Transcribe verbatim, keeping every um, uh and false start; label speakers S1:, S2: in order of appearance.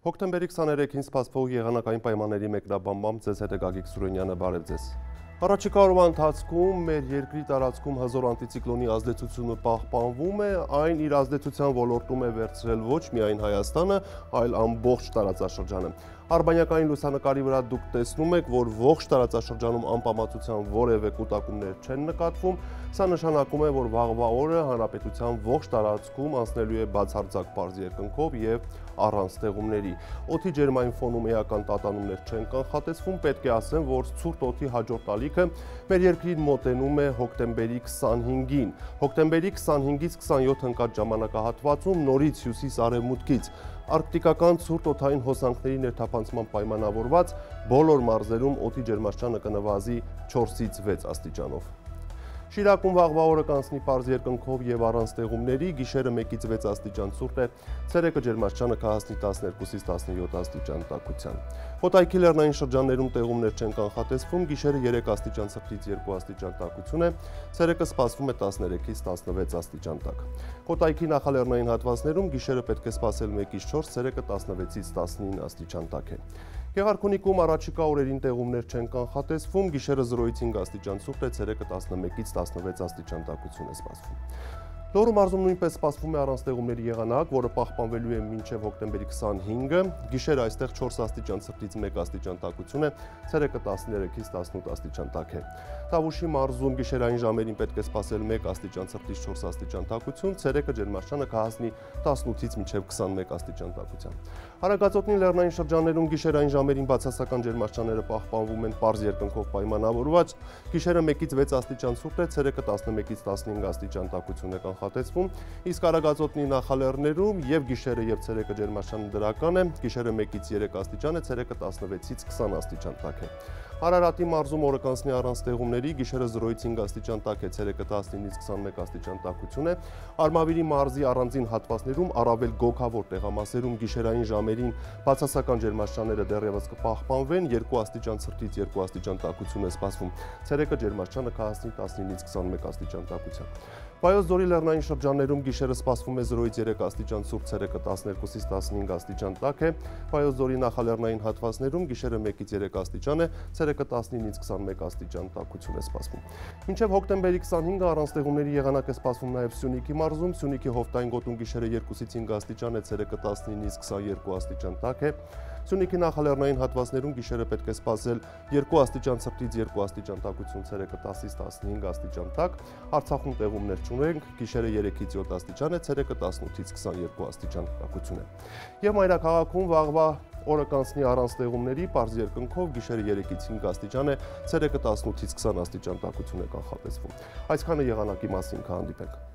S1: Հոկտեմբերի քսաներեքին սպասվող եղանակային պայմանների մեկնաբանմամբ ձեզ հետ է Գագիկ Սուրենյանը, բարև ձեզ։ Առաջիկա օրվա ընթացքում մեր երկրի տարածքում հզոր անտիցիկլոնի ազդեցությունը պահպանվում է, այն իր ազդեցության ոլորտում է վերցրել ոչ միայն Հայաստանը, այլ ամբողջ տարածաշրջանը։ Արբանյակային լուսանկարի վրա դուք տեսնում եք, որ ողջ տարածաշրջանում անպամացության որևէ կուտակումներ չեն նկատվում, սա նշանակում է, որ վաղվա օրը հանրապետության ողջ տարածքում անցնելու է բացարձակ պարզ երկնքով եւ առանց ձեղումների։ Օդի ջերմային ֆոնում էական տատանումներ չեն կանխատեսվում, պետք է ասեմ, որ ցուրտ օդի հաջորդ ալիքը մեր երկրին մոտենում է հոկտեմբերի քսանհինգին։ Հոկտեմբերի քսանհինգից քսանյոթ ընկած ժամանակահատվածում նորից հյուսիս-արևմուտքից արկտիկական ցուրտ օդային հոսանքների ներթափանցման պայմանավորված բոլոր մարզերում օդի ջերմաստիճանը կնվազի չորսից վեց աստիճանով։ Շիրակում վաղվա օրը կանցնի պարզ երկնքով եւ առանց ձեղումների, գիշերը մեկից վեց աստիճան ցուրտ է, ցերեկը ջերմաստիճանը կհասնի տասներկուսից տասնյոթ աստիճան տաքության։ Խոտայքի լեռնային շրջաններում տեղումներ չեն կանխատեսվում, գիշերը երեք աստիճան ցրտից երկու աստիճան տաքություն է, ցերեկը սպասվում է տասներեքից տասնվեց աստիճան տաք։ Խոտայքի նախալեռնային հատվածներում գիշերը պետք է սպասել մեկից չորս, ցերեկը տասնվեցից տասնինը աստիճան տաք է։ Գեղարքունիքում առաջիկա օրերին տեղումներ չեն կանխատեսվում, գիշերը զրոյից հինգ աստիճան ցուրտ է, ցերեկը տասնմեկից տասնվեց աստիճան տաքություն է սպասվում։ Լոռու մարզում նույնպես սպասվում է առանց ձեղումների եղանակ, որը պահպանվելու է մինչև հոկտեմբերի քսանհինգը, գիշերը այստեղ չորս աստիճան ցրտից մեկ աստիճան տաքություն է, ցերեկը տասներեքից տասնութ աստիճան տաք է։ Տավուշի մարզում գիշերային ժամերին պետք է սպասել մեկ աստիճան ցրտից չորս աստիճան տաքություն, ցերեկը ջերմաստիճանը կհասնի տասնութից մինչև քսանմեկ աստիճան տաքության։ Հարագածոտնի լեռնային շրջաններում գիշերային ժամերին բացասական ջերմաստիճանները պահպանվում են պարզ երկնքով պայմանավորված, գիշերը մեկից վեց աստիճան ցուրտ է, ցերեկը տասնմեկից տասնհինգ աստիճան տաքություն է կանխատեսվում, իսկ Արագածոտնի նախալեռներում եւ գիշերը եւ ցերեկը ջերմաստիճանը դրական է, գիշերը մեկից երեք աստիճան է, ցերեկը տասնվեցից քսան աստիճան տաք է։ Արարատի մարզում օրը կանցնի առանց ձեղումների, գիշերը զրոյից հինգ աստիճան տաք է, ցերեկը տասնինից քսանմեկ աստիճան տաքություն է։ Արմավիրի մարզի առանձին հատվածներում առավել գոգավոր տեղամասերում գիշերային ժամերին բացասական ջերմաստիճանները դեռևս կպահպանվեն, երկու աստիճան ցրտից երկու աստիճան տաքություն է սպասվում, ցերեկը ջերմաստիճանը կհասնի տասնինից քսանմեկ աստիճան տաքության։ Վայոց ձորի լեռնային շրջաններում գիշերը սպասվում է զրոյից երեք աստիճան ցուրտ, ցերեկը տասներկուսից տասնհինգ աստիճան տաք է, Վայոց ձորի նախալեռնային հատվածներում գիշերը մեկից երեք աստիճան է, ցերեկը տասնինից քսանմեկ աստիճան տաքություն է սպասվում։ Մինչև հոկտեմբերի քսանհինգը առանց ձեղումների եղանակ է սպասվում նաև Սյունիքի մարզում, Սյունիքի հովտային գոտում գիշերը երկուսից հինգ աստիճան է, ցերեկը տասնինից քսաներկու աստիճան տաք է։ Սյունիքի նախալեռնային հատվածներում գիշերը պետք է սպասել երկու աստիճան ցրտից երկու աստիճան տաքություն, ցերեկը տասից տասնհինգ աստիճան տաք, Արցախում տեղումներ չունենք, գիշերը երեքից յոթ աստիճան է, ցերեկը տասնութից քսաներկու աստիճան տաքություն է։ Եվ մայրաքաղաքում վաղվա օրը կանցնի առանց ձեղումների, պարզ երկնքով, գիշերը երեքից հինգ աստիճան է, ցերեկը տասնութից քսան աստիճան տաքություն է կանխատեսվում։ Այսքանը եղանակի մասին, կհանդիպենք։